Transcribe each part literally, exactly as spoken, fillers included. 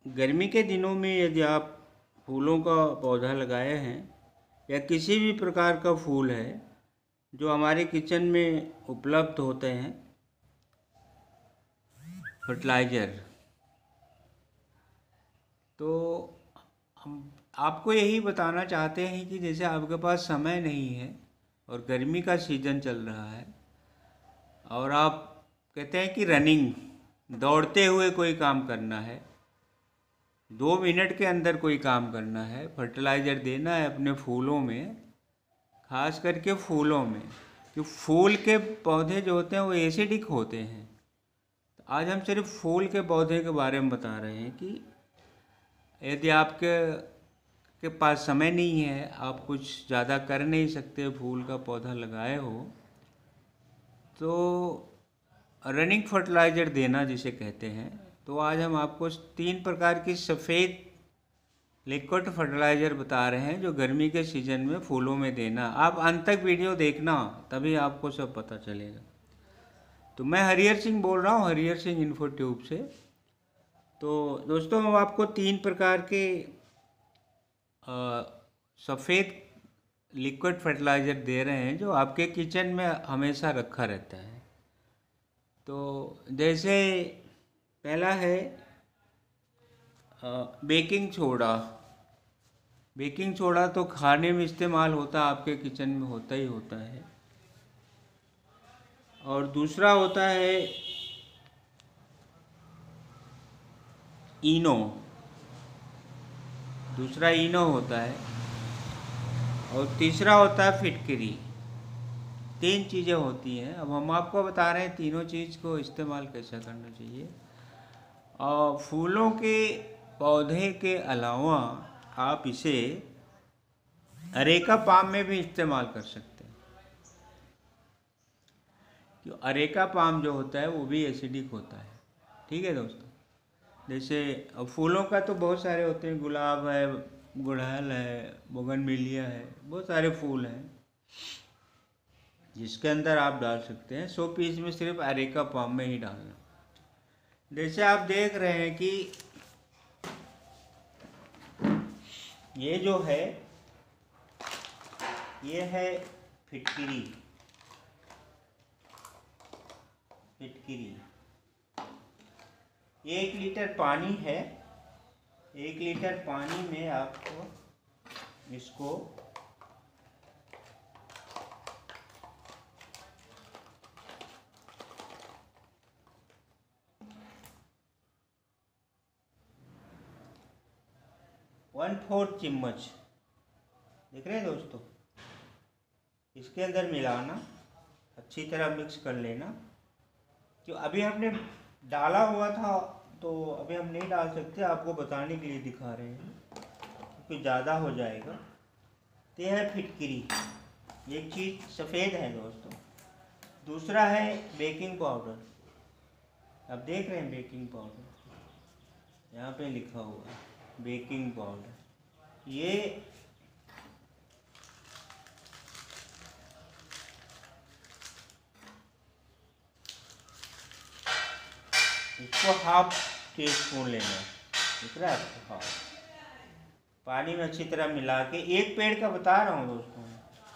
गर्मी के दिनों में यदि आप फूलों का पौधा लगाए हैं या किसी भी प्रकार का फूल है जो हमारे किचन में उपलब्ध होते हैं, फर्टिलाइज़र, तो हम आपको यही बताना चाहते हैं कि जैसे आपके पास समय नहीं है और गर्मी का सीज़न चल रहा है और आप कहते हैं कि रनिंग, दौड़ते हुए कोई काम करना है, दो मिनट के अंदर कोई काम करना है, फर्टिलाइज़र देना है अपने फूलों में, खास करके फूलों में, कि फूल के पौधे जो होते हैं वो एसिडिक होते हैं। तो आज हम सिर्फ फूल के पौधे के बारे में बता रहे हैं कि यदि आपके के पास समय नहीं है, आप कुछ ज़्यादा कर नहीं सकते, फूल का पौधा लगाए हो, तो रनिंग फर्टिलाइज़र देना जिसे कहते हैं। तो आज हम आपको तीन प्रकार की सफ़ेद लिक्विड फर्टिलाइज़र बता रहे हैं जो गर्मी के सीज़न में फूलों में देना। आप अंत तक वीडियो देखना, तभी आपको सब पता चलेगा। तो मैं हरिहर सिंह बोल रहा हूँ, हरिहर सिंह इन्फो ट्यूब से। तो दोस्तों, हम आपको तीन प्रकार के सफ़ेद लिक्विड फर्टिलाइज़र दे रहे हैं जो आपके किचन में हमेशा रखा रहता है। तो जैसे पहला है बेकिंग सोडा। बेकिंग सोडा तो खाने में इस्तेमाल होता है, आपके किचन में होता ही होता है। और दूसरा होता है इनो, दूसरा इनो होता है। और तीसरा होता है फिटकरी। तीन चीज़ें होती हैं। अब हम आपको बता रहे हैं तीनों चीज़ को इस्तेमाल कैसे करना चाहिए। और फूलों के पौधे के अलावा आप इसे अरेका पाम में भी इस्तेमाल कर सकते हैं, क्यों अरेका पाम जो होता है वो भी एसिडिक होता है। ठीक है दोस्तों, जैसे फूलों का तो बहुत सारे होते हैं, गुलाब है, गुड़हल है, बोगनविलिया है, बहुत सारे फूल हैं जिसके अंदर आप डाल सकते हैं। सौ पीस में सिर्फ अरेका पाम में ही डालना। जैसे आप देख रहे हैं कि ये जो है ये है फिटकिरी। फिटकिरी एक लीटर पानी है। एक लीटर पानी में आपको इसको वन फोर्थ चम्मच, देख रहे हैं दोस्तों, इसके अंदर मिलाना, अच्छी तरह मिक्स कर लेना। जो अभी हमने डाला हुआ था तो अभी हम नहीं डाल सकते, आपको बताने के लिए दिखा रहे हैं क्योंकि ज़्यादा हो जाएगा। तो यह है फिटकिरी, एक चीज़ सफ़ेद है दोस्तों। दूसरा है बेकिंग पाउडर। आप देख रहे हैं बेकिंग पाउडर, यहाँ पे लिखा हुआ है बेकिंग पाउडर। ये इसको हाफ टी स्पून लेना है, दिख रहा है आपको? हाफ पानी में अच्छी तरह मिला के, एक पेड़ का बता रहा हूँ दोस्तों।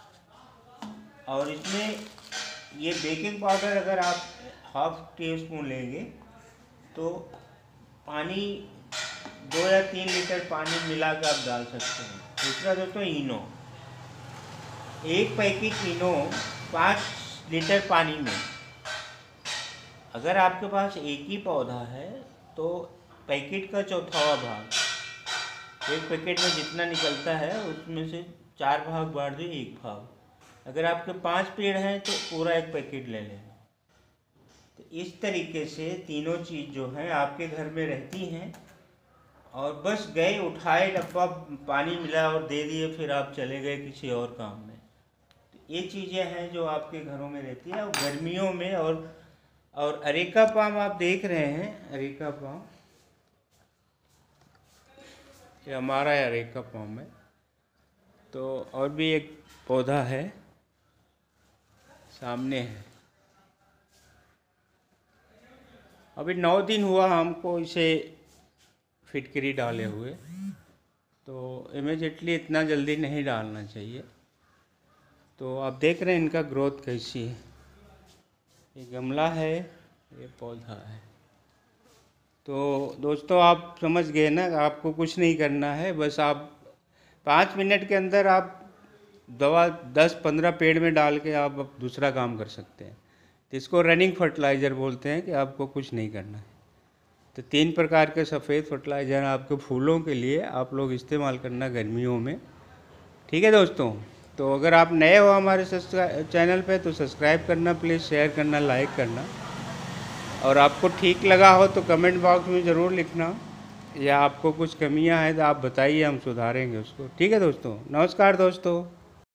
और इसमें ये बेकिंग पाउडर अगर आप हाफ टी स्पून लेंगे तो पानी दो या तीन लीटर पानी मिला कर आप डाल सकते हैं। दूसरा दोस्तों इनो, एक पैकेट इनो पाँच लीटर पानी में। अगर आपके पास एक ही पौधा है तो पैकेट का चौथावा भाग, एक पैकेट में जितना निकलता है उसमें से चार भाग बांट दो, एक भाग। अगर आपके पांच पेड़ हैं तो पूरा एक पैकेट ले लेना। तो इस तरीके से तीनों चीज़ जो हैं आपके घर में रहती हैं, और बस गए, उठाए डब्बा, पानी मिला और दे दिए, फिर आप चले गए किसी और काम में। तो ये चीज़ें हैं जो आपके घरों में रहती हैं। और गर्मियों में और और अरेका पाम आप देख रहे हैं, अरेका पाम ये हमारा अरेका पाम है। तो और भी एक पौधा है सामने है, अभी नौ दिन हुआ हमको इसे फिटकरी डाले हुए, तो इमीडिएटली इतना जल्दी नहीं डालना चाहिए। तो आप देख रहे हैं इनका ग्रोथ कैसी है। ये गमला है, ये पौधा है। तो दोस्तों आप समझ गए ना, आपको कुछ नहीं करना है, बस आप पाँच मिनट के अंदर आप दवा दस पंद्रह पेड़ में डाल के आप दूसरा काम कर सकते हैं। तो इसको रनिंग फर्टिलाइज़र बोलते हैं कि आपको कुछ नहीं करना है। तो तीन प्रकार के सफ़ेद फर्टिलाइज़र आपके फूलों के लिए आप लोग इस्तेमाल करना गर्मियों में, ठीक है दोस्तों। तो अगर आप नए हो हमारे चैनल पे तो सब्सक्राइब करना प्लीज़, शेयर करना, लाइक करना, और आपको ठीक लगा हो तो कमेंट बॉक्स में ज़रूर लिखना, या आपको कुछ कमियां हैं तो आप बताइए, हम सुधारेंगे उसको, ठीक है दोस्तों। नमस्कार दोस्तों।